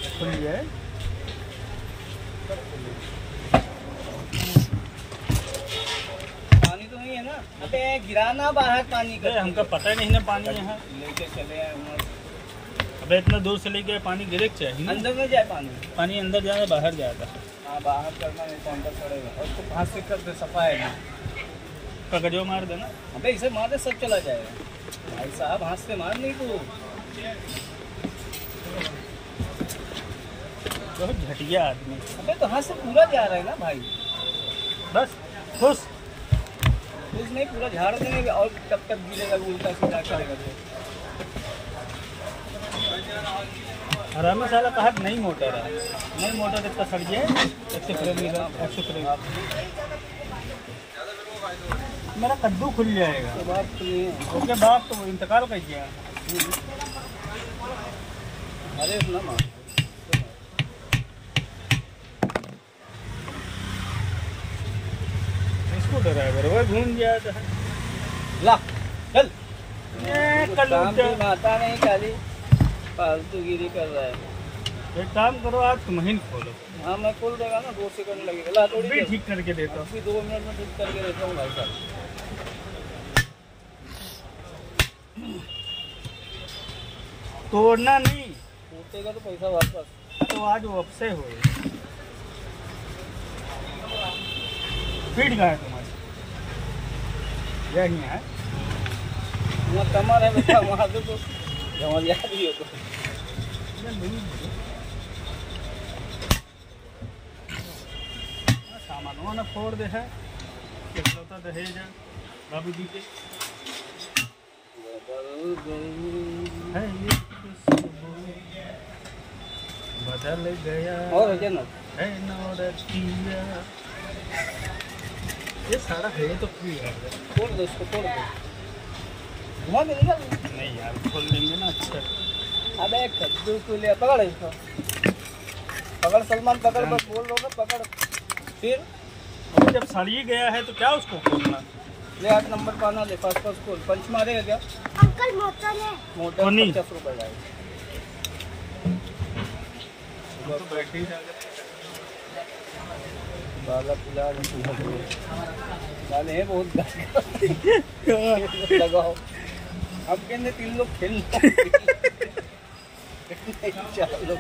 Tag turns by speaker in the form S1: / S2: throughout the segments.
S1: खुल जाए।
S2: पानी तो नहीं है ना? अबे गिराना बाहर पानी का।
S1: हमको पता नहीं ना पानी यहाँ
S2: लेके चले आए हम।
S1: अबे इतना दूर से लेके पानी गिरेक चाहिए।
S2: अंदर में जाए पानी।
S1: पानी अंदर जाए बाहर जाएगा।
S2: हाँ बाहर करना नहीं तो अंदर पड़ेगा। और उसको हाथ से कर दे, सफा है ना।
S1: कगजो मार देना।
S2: अबे इसे मार दे सब चला जाएगा। भाई साहब हाथ से मार नहीं तू।
S1: बहुत घटिया आदमी।
S2: अबे तो हाथ से पूरा जा रहा है ना भाई।
S1: बस खुश
S2: कुछ नहीं, पूरा झाड़ देंगे और कब तक गिरेगा, उल्टा सीधा करेगा तो।
S1: आराम साला कहा नहीं मोटर है, नहीं मोटर इतना सड़ जाए। मेरा कद्दू खुल जाएगा।
S2: तो बात तो नहीं है।
S1: उसके बाद तो इंतकाल कर गया।
S2: अरे ना मार।
S1: इसको ड्राइवर वो घूम गया था।
S2: ला चल।
S1: कल
S2: आता नहीं, खाली फालतू गिरी कर रहा है।
S1: एक काम करो, आज तुम ही खोलो।
S2: हाँ मैं खोल देगा ना, 2 सेकंड लगेगा। ला थोड़ी
S1: भी ठीक करके देता हूँ।
S2: अभी 2 मिनट में ठीक करके देता हूँ भाई साहब।
S1: तोड़ना नहीं,
S2: टूटेगा तो पैसा वापस।
S1: तो आज वो अपसे हो फीट गए तुम्हारे यही है।
S2: वहाँ कमर है बेटा, वहाँ से तो जमरिया भी हो तो।
S1: सामानों ने फोड़ दे है, इकलौता दहेज है बाबू जी के। है ये बदल गया
S2: और है क्या ना?
S1: है नौरतिया। ये सारा है तो फ्री है।
S2: तोड़ दो इसको, तोड़ दो। घुमा के निकाल।
S1: नहीं यार खोल देंगे ना। अच्छा
S2: अबे कद्दू को ले, पकड़ इसको, पकड़ सलमान, पकड़। बस बोल रहा हूँ ना, पकड़। फिर
S1: जब सड़ी गया है तो क्या उसको खोलना।
S2: ले 8 नंबर पाना, ले पास खोल। पंच मारेगा क्या?
S3: अंकल मोटर है।
S2: मोटर 50 रुपए जाएगा।
S1: तो बैठे ही
S2: बाला पिला गाने हैं बहुत। लगाओ अब कहने 3 लोग खेल। 4 लोग।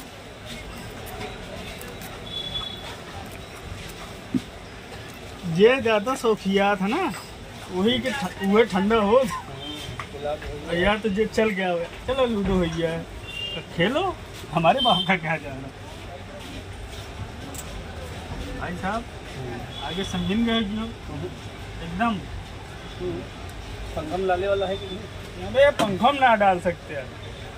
S1: ये ज्यादा शौकिया था ना, वही के वही ठंडा हो यार। तो जो चल गया हुआ, चलो लूडो हो गया है तो खेलो, हमारे बाप का क्या जाना। भाई साहब आगे समझिन गए क्यों एकदम।
S2: संगम लाले वाला है कि नहीं?
S1: अबे पंखम ना डाल सकते हैं।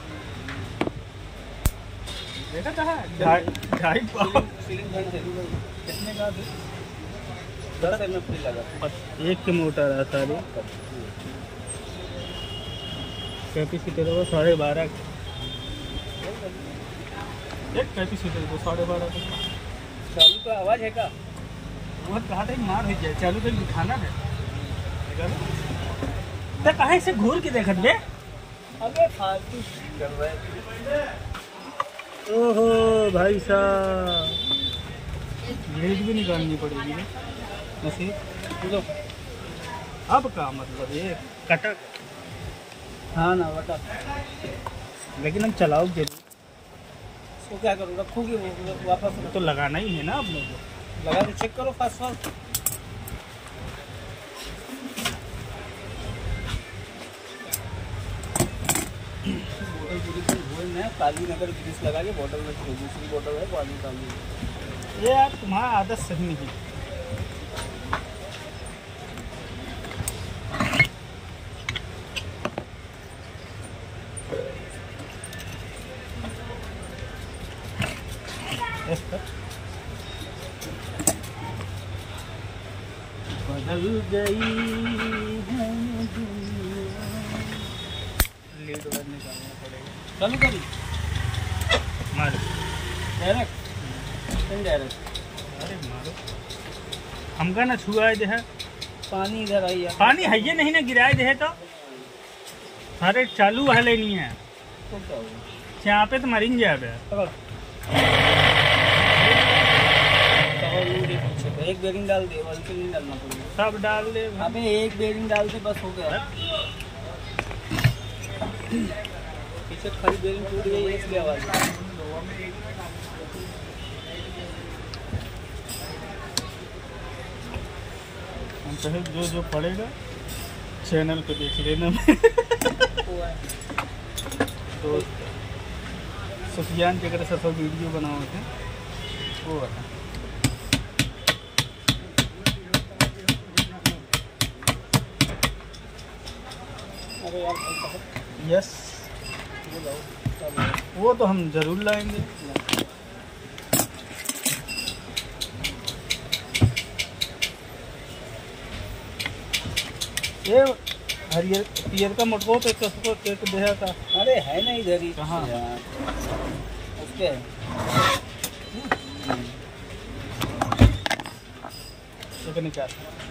S1: देखा था 2.5 पाव
S2: सीलिंग फैन से कितने का? 10 MFT लगा।
S1: एक के मोटर है सारी। कैपेसिटर वो 12.5। एक कैपेसिटर को 12.5 का।
S2: चालू का आवाज है का?
S1: वो कहा था मार हो जाए, चालू तो दिखाना है। तो कहाँ से घूर के देखत बे।
S2: अबे फालतू कर रहा है।
S1: ओहो भाई साहब, ग्रेड भी निकालनी पड़ेगी ना ऐसे।
S2: लो
S1: अब का मतलब ये कटा।
S2: हाँ ना बता।
S1: लेकिन हम चलाओ जरूर।
S2: इसको क्या करूँ, रखोगे वो वापस?
S1: तो लगाना ही है ना आप लोग को।
S2: लगा के चेक करो फास्ट फास्ट। बोतल पूरी धोए में काली नगर ग्रीस लगा के बोतल में, दूसरी बोतल है पानी काली।
S1: ये यार तुम्हारा आदत सही नहीं। बदल गई है दुनिया। लीड वायर निकालना पड़ेगा।
S2: चालू करी
S1: मारो
S2: डायरेक्ट इनडायरेक्ट।
S1: अरे मारो, हमका ना छुआ दे है।
S2: पानी इधर आई है।
S1: पानी है ये नहीं ना गिराए दे है तो सारे चालू है लेनी है।
S2: तो क्या होगा?
S1: यहाँ पे तो मरीन जाए।
S2: पकड़ और ये पीछे का एक बेरिंग डाल दे, हल्के नहीं डालना पड़ेगा।
S1: सब डाल दे।
S2: अबे एक बेरिंग डाल दे बस हो गया। पीछे खाली बेरिंग टूट गई, एक भी आवाज।
S1: हम कहे जो पड़ेगा चैनल पे देख लेना। दोस्त सुफियान जगह सब वीडियो बनाओ थे वो है।
S2: अरे यार
S1: यस वो तो हम जरूर लाएंगे। ये हरियर पियर का मोटको पे कसको एक देहा था।
S2: अरे है ना इधर ही।
S1: कहाँ?
S2: उसके
S1: एक निकाल।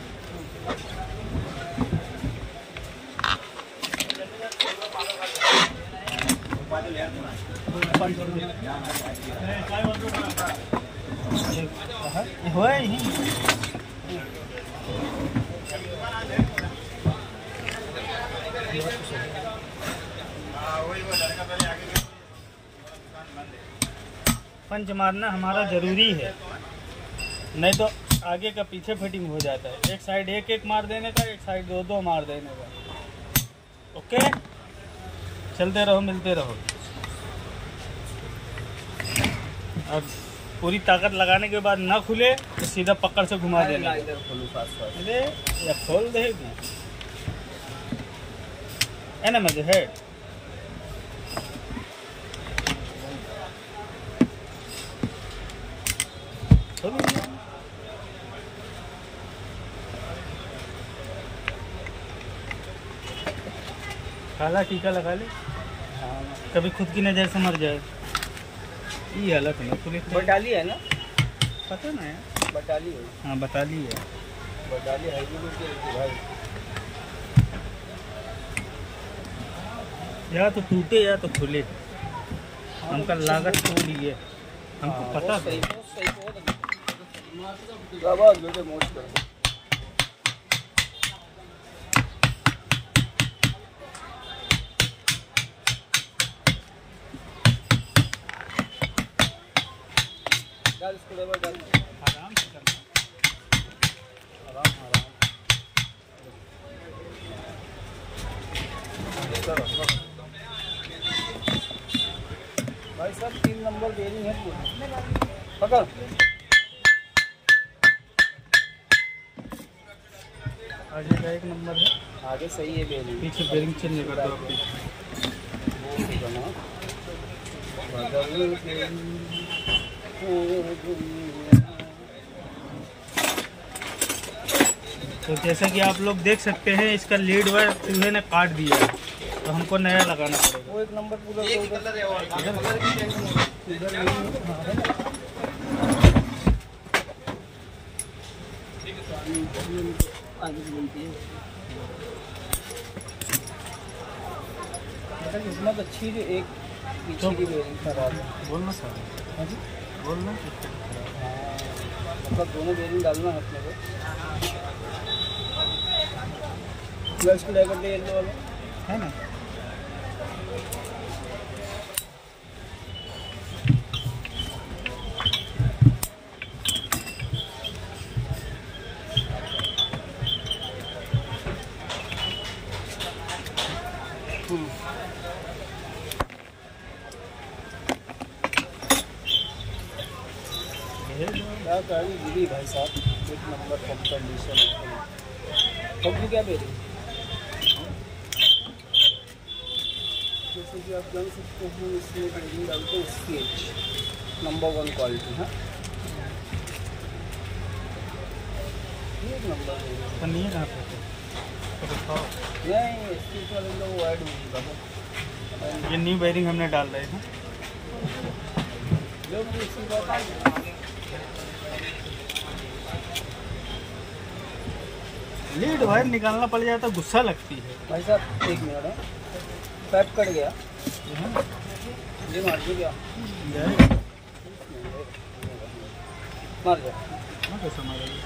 S1: हो पंच मारना हमारा ज़रूरी है, नहीं तो आगे का पीछे फिटिंग हो जाता है। एक साइड एक मार देने का, एक साइड दो मार देने का। ओके, चलते रहो, मिलते रहो। अब पूरी ताकत लगाने के बाद ना खुले तो सीधा पकड़ से घुमा देना। अरे या खोल देगी है ना मजे है। काला टीका लगा ले। हाँ, कभी खुद की नज़र से मर जाए। ये हालत है ना पुलिस।
S2: बटाली है ना,
S1: पता ना है।
S2: बटाली है।
S1: हाँ बटाली है।
S2: बटाली है भाई।
S1: या तो टूटे या तो खुले, हमका लागत तो लिए हमको पता
S2: सही आवाज बेटे मोच कर। डाल इसको डबल डाल,
S1: आराम से करना,
S2: आराम भाई साहब 3 नंबर बेरिंग है पूरी। पकड़
S1: आगे का 1 नंबर है,
S2: आगे सही है बेरिंग।
S1: पीछे बेरिंग चेंज कर दो। तो जैसा कि आप लोग देख सकते हैं, इसका लीड वायर चूहे ने काट दिया है, तो हमको नया लगाना पड़ेगा।
S2: वो 1 नंबर पूरा कलर है और किस्मत अच्छी थी, एक पीछे की बेरिंग खराब है।
S1: बोलना सर।
S2: हाँ जी
S1: बोलना
S2: मतलब दोनों बेरिंग डालना है अपने को। क्लच को लेकर दे येलो वाला
S1: है ना।
S2: क्या गाड़ी गिरी भाई साहब, 1 नंबर कम कंडीशन। कंपनी क्या बेरी, जैसे कि आप जान सकते हैं इसमें बेरिंग डालते हैं स्केच नंबर 1 क्वालिटी। हाँ 1 नंबर
S1: नहीं है तो दिखाओ।
S2: नहीं स्केच वाले लोग ऐड होगी।
S1: ये न्यू बेरिंग हमने डाल रहे हैं।
S2: लोग इसी बात
S1: लीड वायर निकालना पड़ जाता, गुस्सा लगती है
S2: भाई साहब। 1 मिनट है, पैप कट गया ये मार दो क्या
S1: जाएगा।
S2: मार गया।
S1: हाँ कैसा मारेगी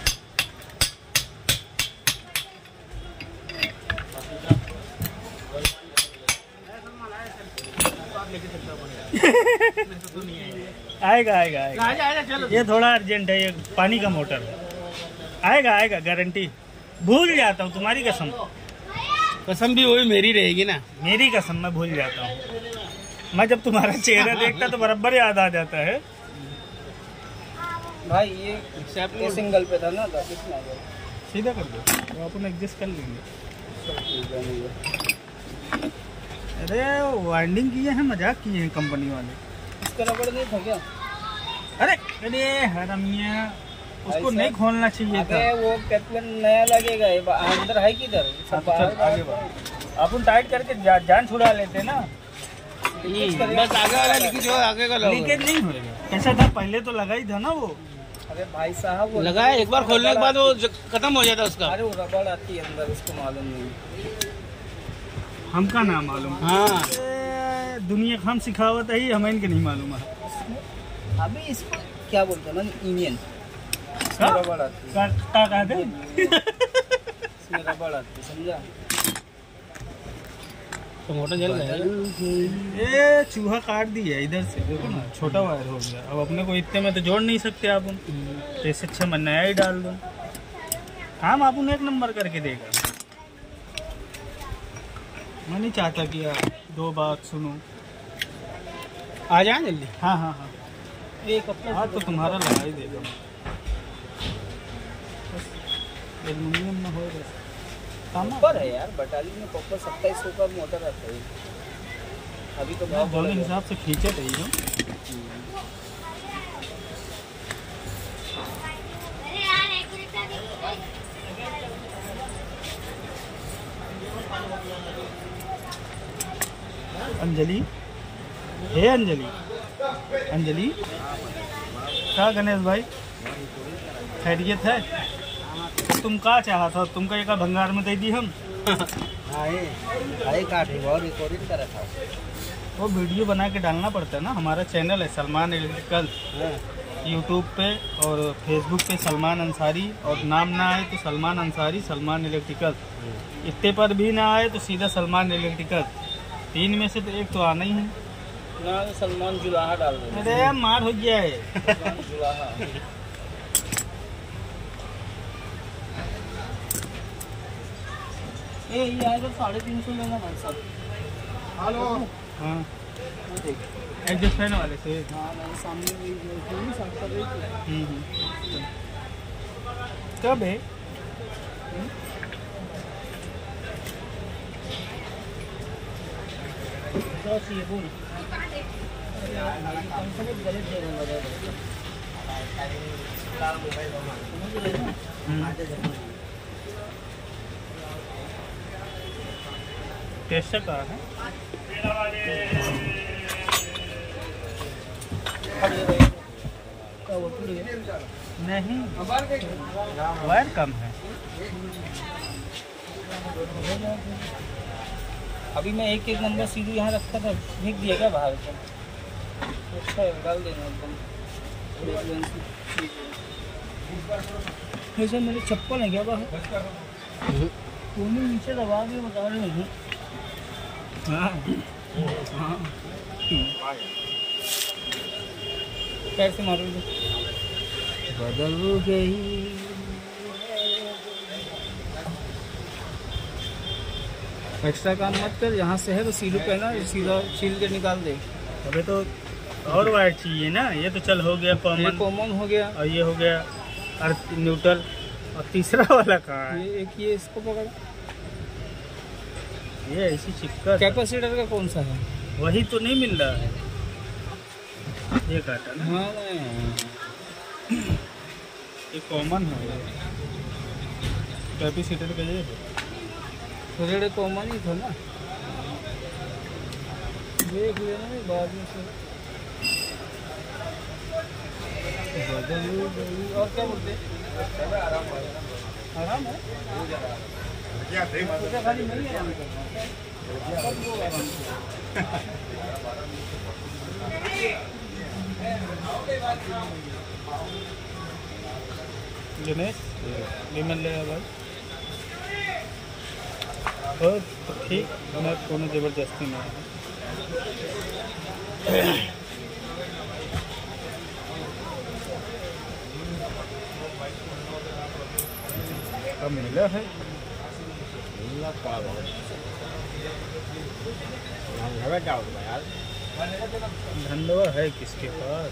S1: आएगा आएगा आएगा। ये थोड़ा अर्जेंट है, ये पानी का मोटर है। आएगा आएगा गारंटी। भूल जाता हूँ तुम्हारी कसम।
S2: कसम भी वही मेरी रहेगी ना।
S1: मेरी कसम मैं भूल जाता हूँ। मैं जब तुम्हारा चेहरा देखता तो बराबर याद आ जाता है।
S2: भाई ये सिंगल पे था ना, तो कितना आ गया?
S1: सीधा कर दो तो अपन एडजस्ट कर लेंगे। अरे वाइंडिंग किए हैं, मजाक किए हैं कंपनी वाले।
S2: इसका रबड़ नहीं था क्या?
S1: अरे अरे हरामिया, उसको नहीं खोलना चाहिए था।
S2: वो कैप्टन नया लगेगा, ये अंदर है किधर?
S1: आगे अपन टाइट करके जान छुड़ा लेते ना।
S2: बस आगे वाला लीकेज हो, आगे का
S1: लीकेज नहीं होगा। कैसा था पहले तो लगा ही था ना वो।
S2: अरे भाई साहब वो लगाया, एक बार खोलने के बाद वो खत्म हो जाता उसका। अरे वो रबड़ आती है अंदर, उसको मालूम नहीं।
S1: हमका नाम मालूम।
S2: हाँ
S1: दुनिया का हम सिखावत है, हमें इनके नहीं मालूम है।
S2: अभी इसको क्या बोलते हैं ना, इंडियन रबड़ आती है। इसमें रबड़ आती है, समझा? तो मोटर जल गया।
S1: ये चूहा काट दिया इधर से, देखो ना छोटा वायर हो गया। अब अपने को इतने में तो जोड़ नहीं सकते आप। तो इससे अच्छा मैं नया ही डाल दूँ। हम आप एक नंबर करके देगा। मैं नहीं चाहता कि यार दो बात सुनो।
S2: आ जाए जल्दी।
S1: हाँ हाँ हाँ हाँ, तो तुम्हारा लगा ही देगा। एल्यूमिनियम में हो बस
S2: ऊपर है यार, बटाली में प्रॉपर 2700 का मोटर आता है। अभी तो बहुत
S1: जो हिसाब से खींचे थे ये। अंजलि, हे अंजलि, अंजलि क्या गणेश भाई खैरियत है? तुम का चाहा था? तुमका एक भंगार में दे दी हम। वो वीडियो बना के डालना पड़ता है ना। हमारा चैनल है सलमान इलेक्ट्रिकल, यूट्यूब पे और फेसबुक पे सलमान अंसारी, और नाम ना आए तो सलमान अंसारी, सलमान इलेक्ट्रिकल। इतने पर भी ना आए तो सीधा सलमान इलेक्ट्रिकल। 3 में से तो एक तो आना ही है
S2: ना। सलमान जुलाहा डाल दे।
S1: अरे मार हो गया है।
S2: जुलाहा ये आएगा 350 लेना भाई साहब। हेलो
S1: हाँ एडजस्ट फैन वाले से।
S2: हाँ मेरे सामने
S1: कब है? टेस्ट कहाँ है? नहीं वायर कम है।
S2: अभी मैं एक नंबर सीधू यहाँ रखा था, फेंक दिया क्या बाहर से? अच्छा है, डाल देना एकदम। ऐसे मेरे चप्पल है क्या बाहर? नीचे दबा के बता रहे हैं। हाँ कैसे मारोगे? बदल गई। एक्स्ट्रा काम मत कर, यहाँ से है तो सीधे पे ना, सीधा छील के निकाल दे।
S1: अबे तो और वायर चाहिए ना। ये तो चल हो गया
S2: कॉमन हो गया,
S1: और ये हो गया अर्थ न्यूट्रल, और तीसरा वाला कहाँ है?
S2: ये इसको पकड़।
S1: ये ऐसी चिक्कर
S2: कैपेसिटर का कौन सा है?
S1: वही तो नहीं मिल रहा है। ये काटा ना।
S2: हाँ
S1: ये कॉमन है। कैपेसिटर का ये
S2: रेड कॉमन ही था ना। देख लेना बाद में से। और क्या बोलते? आराम है। खाली नहीं आराम
S1: दिनेश विमल ले भाई और ठीक मैं कोनो ज़बरदस्ती नहीं अब मिला है धंधवा है किसके पास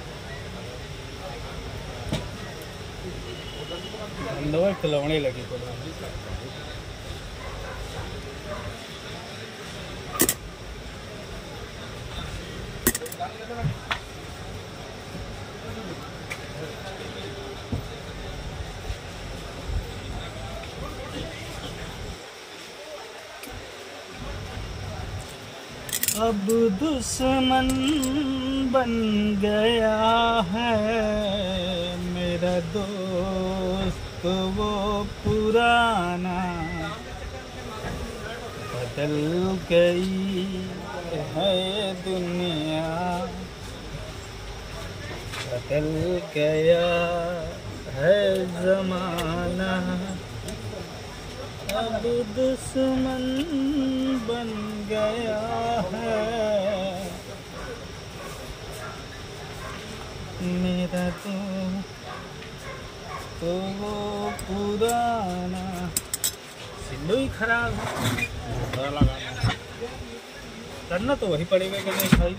S1: धंधवा खिलौने लगे पड़ा अब दुश्मन बन गया है मेरा दोस्त वो पुराना बदल गई है दुनिया बदल गया है ज़माना अब दुश्मन बन गया है मेरा तो वो पुराना सिंधु ही खराब है करना तो वही पड़ेगा कि नहीं भाई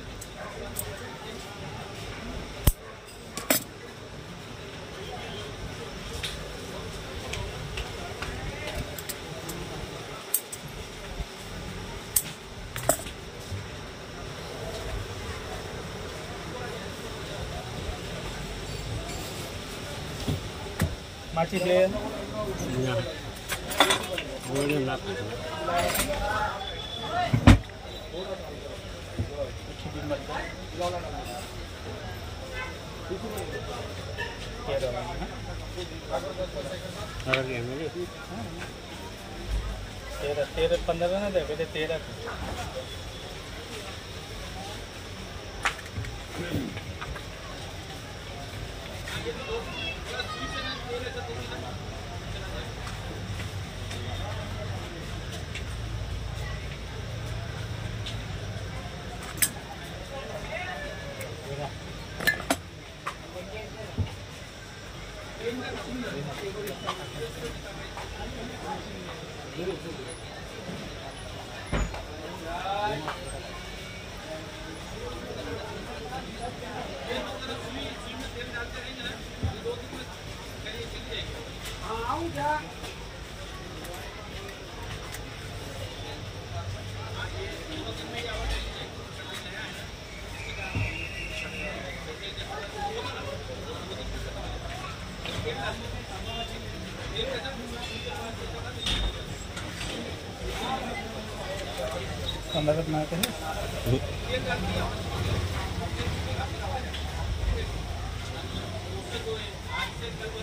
S1: माचिस ले तेरह 15 ना दे 13 15 में आते हैं